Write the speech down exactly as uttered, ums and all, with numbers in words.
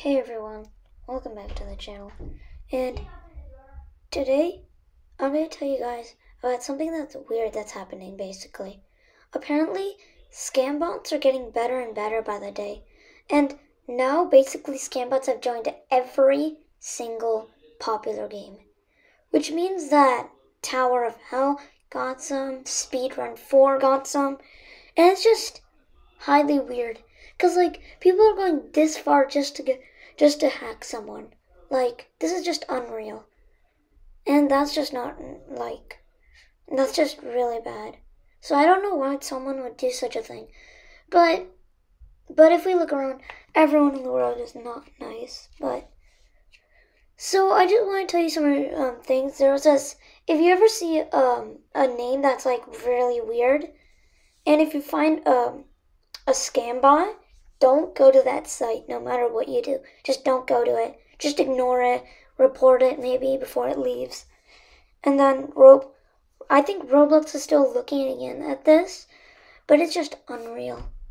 Hey everyone, welcome back to the channel. And today I'm going to tell you guys about something that's weird that's happening basically. Apparently, scam bots are getting better and better by the day. And now basically scam bots have joined every single popular game. Which means that Tower of Hell got some, Speedrun four got some, and it's just highly weird. Cause like people are going this far just to get just to hack someone. Like this is just unreal. And that's just not like that's just really bad. So I don't know why someone would do such a thing. But but if we look around, everyone in the world is not nice. But so I just want to tell you some um, things. There was this if you ever see um a name that's like really weird, and if you find um a scam bot, don't go to that site no matter what you do. Just don't go to it. Just ignore it. Report it maybe before it leaves. And then Rob I think Roblox is still looking again at this, but it's just unreal.